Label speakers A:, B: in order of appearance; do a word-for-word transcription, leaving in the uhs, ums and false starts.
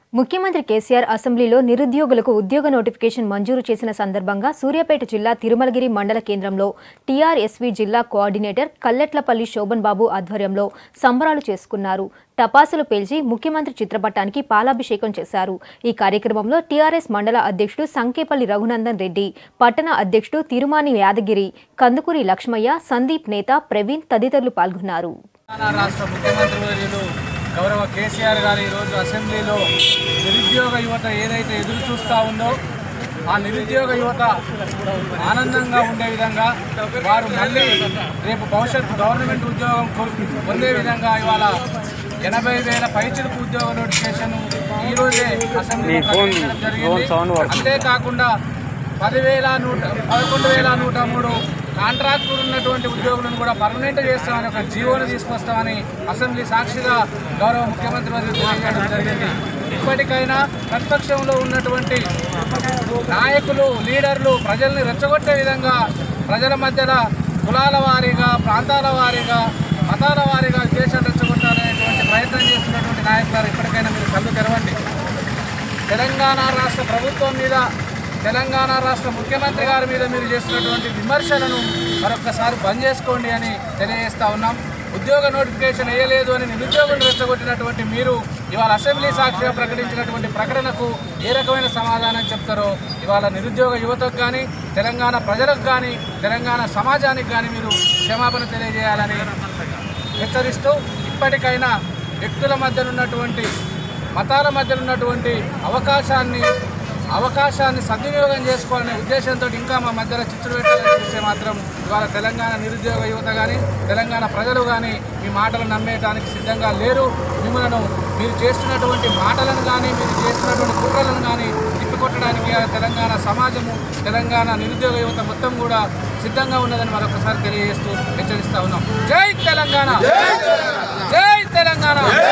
A: ముఖ్యమంత్రి కేసీఆర్ అసెంబ్లీలో నిరుద్యోగులకు ఉద్యోగ నోటిఫికేషన్ మంజూరు చేసిన సందర్భంగా సూర్యాపేట జిల్లా తిరుమలగిరి మండల కేంద్రంలో టీఆర్ఎస్వి జిల్లా కోఆర్డినేటర్ కల్లెట్లపల్లి శోభన్ బాబు ఆధ్వర్యంలో సంబరాలు చేసుకున్నారు. టపాసులు పేల్చి ముఖ్యమంత్రి చిత్రపటానికి పాలాభిషేకం చేశారు. ఈ కార్యక్రమంలో టీఆర్ఎస్ మండల అధ్యక్షుడు సంకేపల్లి రఘునందన్ రెడ్డి, పట్టణ అధ్యక్షుడు తిరుమాని యాదగిరి, కందుకూరి లక్ష్మయ్య, సందీప్ నేత, ప్రవీణ్ తదితరులు పాల్గొన్నారు.
B: గౌరవ కేసీఆర్ గారు ఈరోజు అసెంబ్లీలో నిరుద్యోగ యువత ఏదైతే ఎదురు చూస్తూ ఉందో ఆ నిరుద్యోగ యువత ఆనందంగా ఉండే విధంగా వారు మళ్ళీ రేపు భవిష్యత్తు గవర్నమెంట్ ఉద్యోగం పొందే విధంగా ఇవాళ ఎనభై వేల పైచిలకు ఉద్యోగ నోటిఫికేషన్ ఈరోజే అసెంబ్లీలో ప్రకటించడం జరిగింది. అంతేకాకుండా పదివేల నూట పదకొండు వేల నూట మూడు కాంట్రాక్టులు ఉన్నటువంటి ఉద్యోగులను కూడా పర్మనెంట్ చేస్తామని ఒక జీవోను తీసుకొస్తామని అసెంబ్లీ సాక్షిగా గౌరవ ముఖ్యమంత్రి వారు తెలియజేయడం జరిగింది. ఇప్పటికైనా ప్రతిపక్షంలో ఉన్నటువంటి నాయకులు, లీడర్లు ప్రజల్ని రెచ్చగొట్టే విధంగా ప్రజల మధ్యలో కులాల వారీగా, ప్రాంతాల వారీగా, మతాల వారీగా దేశాన్ని రెచ్చగొట్టాలనేటువంటి ప్రయత్నం చేస్తున్నటువంటి నాయకులు ఇప్పటికైనా మీరు కళ్ళు తెరవండి. తెలంగాణ రాష్ట్ర ప్రభుత్వం మీద, తెలంగాణ రాష్ట్ర ముఖ్యమంత్రి గారి మీద మీరు చేస్తున్నటువంటి విమర్శలను మరొక్కసారి బంద్ చేసుకోండి అని తెలియజేస్తా ఉన్నాం. ఉద్యోగ నోటిఫికేషన్ వేయలేదు అని నిరుద్యోగులు రెచ్చగొట్టినటువంటి మీరు ఇవాళ అసెంబ్లీ సాక్షిగా ప్రకటించినటువంటి ప్రకటనకు ఏ రకమైన సమాధానం చెప్తారో ఇవాళ నిరుద్యోగ యువతకు కానీ, తెలంగాణ ప్రజలకు కానీ, తెలంగాణ సమాజానికి కానీ మీరు క్షమాపణ తెలియజేయాలని హెచ్చరిస్తూ, ఇప్పటికైనా వ్యక్తుల మధ్య ఉన్నటువంటి, మతాల మధ్య ఉన్నటువంటి అవకాశాన్ని అవకాశాన్ని సద్వినియోగం చేసుకోవాలనే ఉద్దేశంతో ఇంకా మా మధ్యలో చిచ్చులు పెట్టాలని చూస్తే మాత్రం ఇవాళ తెలంగాణ నిరుద్యోగ యువత కానీ, తెలంగాణ ప్రజలు కానీ మీ మాటలు నమ్మేయడానికి సిద్ధంగా లేరు. మిమ్మల్ని మీరు చేస్తున్నటువంటి మాటలను కానీ, మీరు చేస్తున్నటువంటి కుట్రలను కానీ తిప్పికొట్టడానికి తెలంగాణ సమాజము, తెలంగాణ నిరుద్యోగ యువత మొత్తం కూడా సిద్ధంగా ఉన్నదని మరొకసారి తెలియజేస్తూ హెచ్చరిస్తా ఉన్నాం. జై తెలంగాణ, జై తెలంగాణ.